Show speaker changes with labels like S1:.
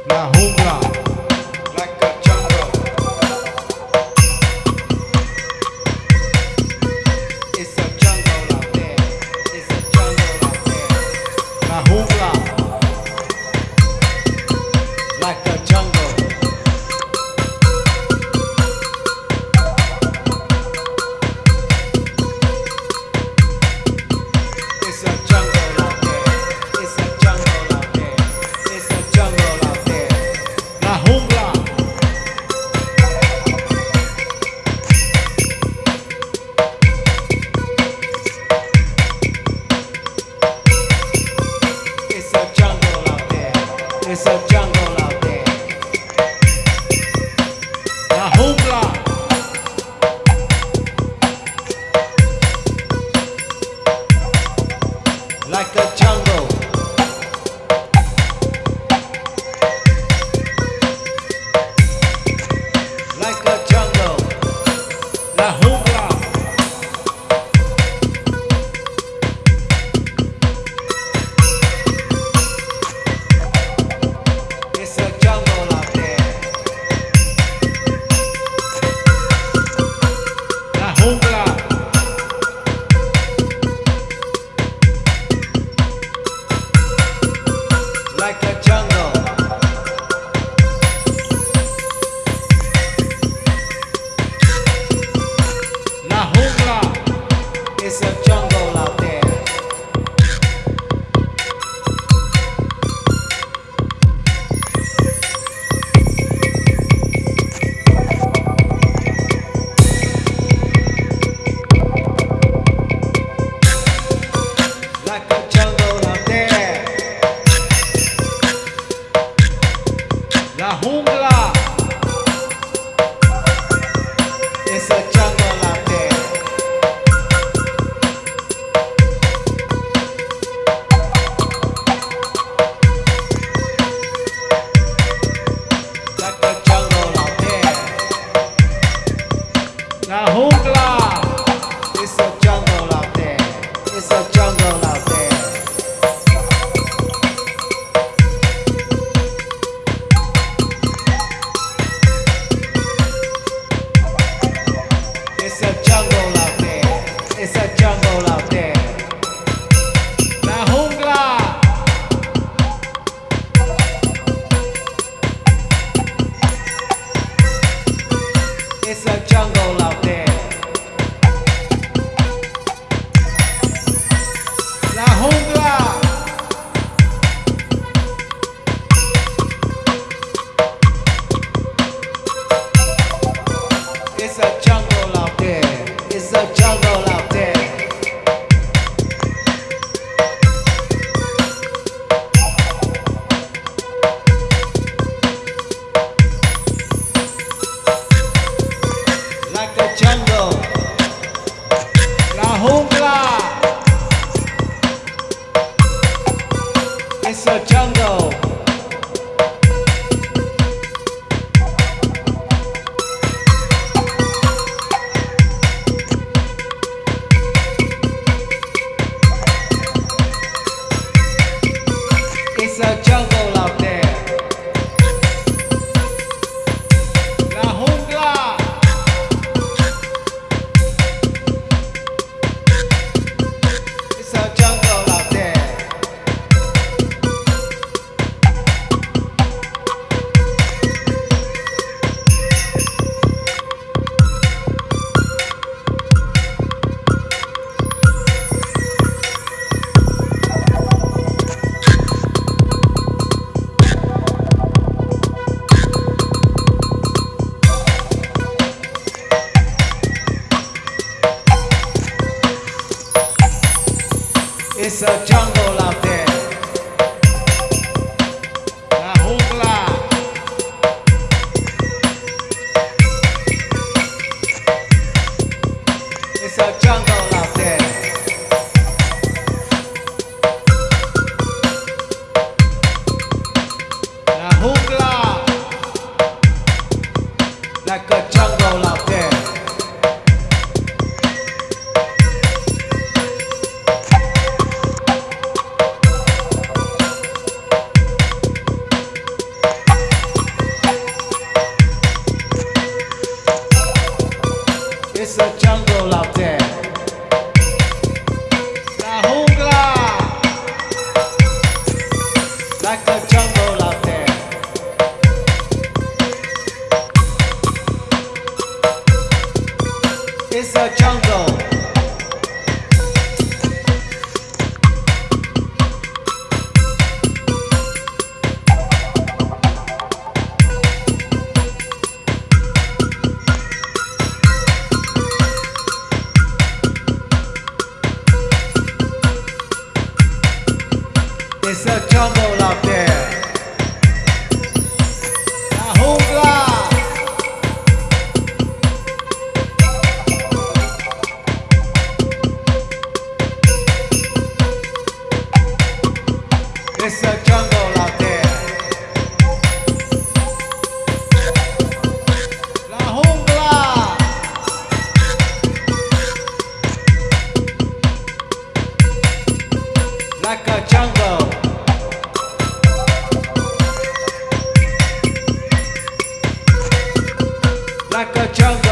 S1: La jungla, like a jungle. It's a jungle out there. It's a jungle out there. La jungla, like a jungle. It's a jungle out there. It's a jungle out there. It's a jungle out there. La jungla. It's a jungle out there. It's a jungle out there. La jungla. Like a jungle. Like a jungle. La jungla. It's a jungle out there. La jungla. Like a jungle. La jungla. It's a jungle out there. Like a jungle out there. La jungla. It's a jungle out there. Like a jungle out there. La jungla. It's a jungle out there. It's a jungle out there. It's a jungle out there. It's a jungle out there. La jungla. It's a jungle out there. La jungla. It's a jungle out there. It's a jungle out there. Like a jungle. La jungla. It's a jungle. It's a jungle out there. La jungla. It's a jungle out there. like a jungle out there. It's a jungle. It's a jungle out there. La jungla. It's a jungle out there. La jungla. Like a jungle. Like a jungle.